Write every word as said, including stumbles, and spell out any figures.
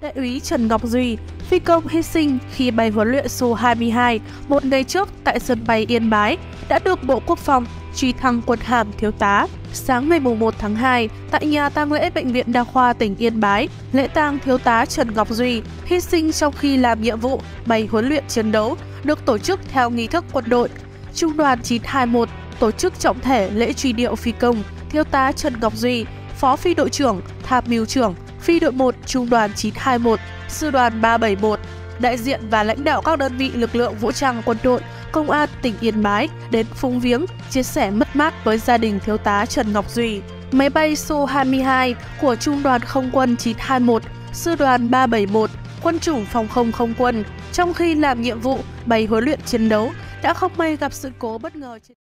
Đại úy Trần Ngọc Duy, phi công hy sinh khi bay huấn luyện số hai mươi hai một ngày trước tại sân bay Yên Bái, đã được Bộ Quốc phòng truy thăng quân hàm thiếu tá. Sáng ngày mùng một tháng hai, tại nhà tang lễ Bệnh viện Đa khoa tỉnh Yên Bái, lễ tang thiếu tá Trần Ngọc Duy hy sinh trong khi làm nhiệm vụ bay huấn luyện chiến đấu được tổ chức theo nghi thức quân đội. Trung đoàn chín hai mốt tổ chức trọng thể lễ truy điệu phi công thiếu tá Trần Ngọc Duy, phó phi đội trưởng, tham mưu trưởng, phi đội một Trung đoàn chín hai mốt, sư đoàn ba bảy mốt, đại diện và lãnh đạo các đơn vị lực lượng vũ trang quân đội, công an tỉnh Yên Bái đến phúng viếng, chia sẻ mất mát với gia đình thiếu tá Trần Ngọc Duy. Máy bay Su hai mươi hai của Trung đoàn Không quân chín hai mốt, sư đoàn ba bảy mốt, quân chủng phòng không không quân trong khi làm nhiệm vụ bay huấn luyện chiến đấu đã không may gặp sự cố bất ngờ.